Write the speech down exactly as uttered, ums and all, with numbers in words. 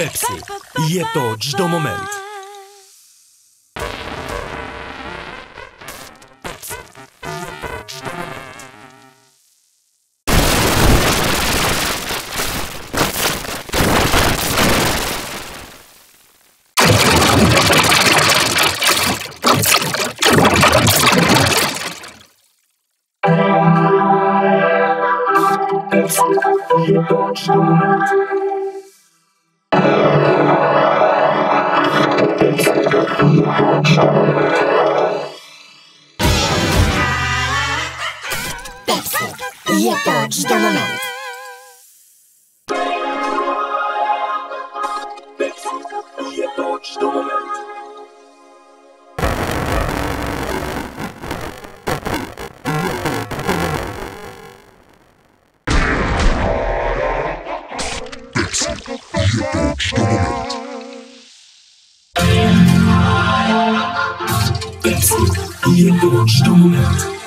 Pepsi. Je to çdo moment. Je to çdo moment. Pepsi. Je to çdo moment. Pepsi. Je to çdo moment. Pepsi. Je to çdo moment.